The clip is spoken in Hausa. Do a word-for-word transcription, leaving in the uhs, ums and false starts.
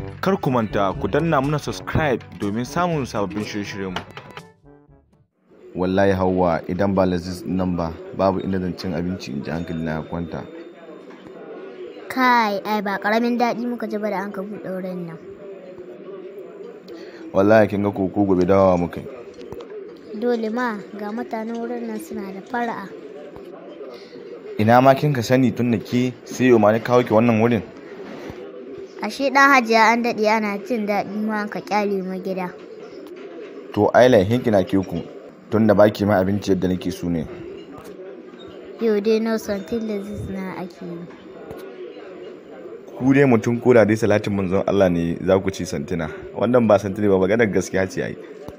Kar ku manta ku danna mana subscribe domin samun sababbin shirye-shiryenmu. Wallahi Hauwa, idan ba Laziz nan ba babu inda zan cin abinci in ji hankali na kwanta. Kai, ai ba karamin daɗi muka ji ba da an ka buɗe wurin nan. Wallahi kin ga koko gobe dawowa muka yi. Dole ma ga mutanen wurin nan suna da fara'a. Ina ma kin ka sani tun da ke sai yau ma ni kawo ki wannan wurin. Ashe ɗan Hajiya an daɗe ana jin daɗi ma an ka ƙyale mu gida. To ai laihin kina ke ku tun da baki ma abinci yadda nake so ne. Yau dai na Santi Laziz na ake yi. Ku dai mutum ko da dai salatin manzon Allah ne za ku ci santina. Wannan ba santina ba maganar gaskiya ce ai.